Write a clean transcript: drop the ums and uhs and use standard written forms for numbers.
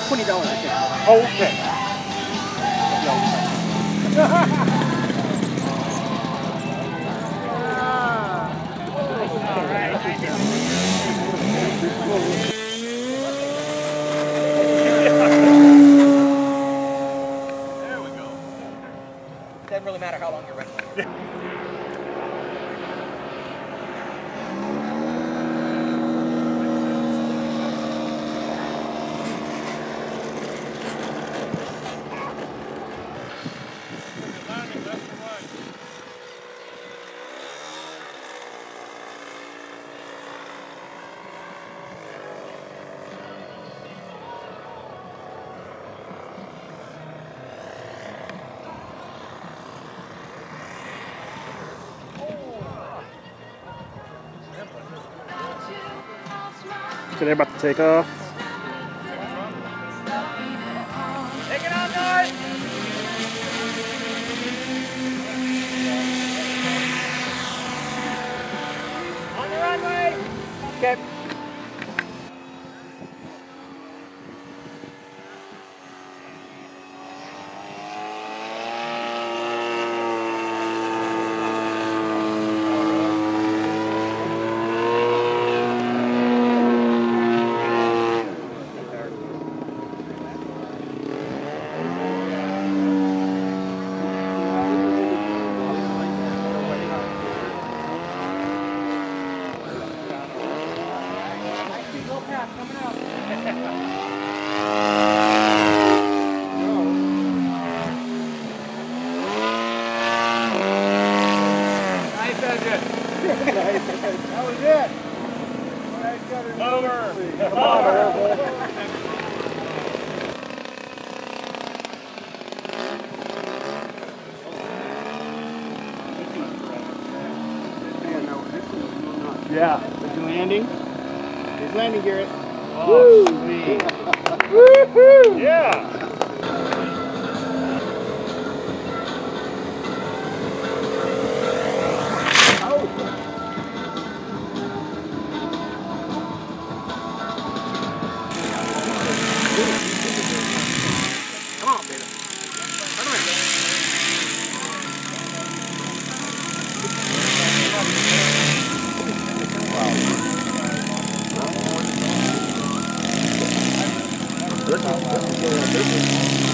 $20 a ticket. Okay. There we go. Doesn't really matter how long you're wrestling. Okay, they're about to take off. Take it out, guys! On the runway! Okay. Coming out. Nice engine. That was it. Over. Yeah. Is he landing? He's landing, Garrett. Oh, sweet. Woohoo! Yeah. Come on, baby. Come on. This is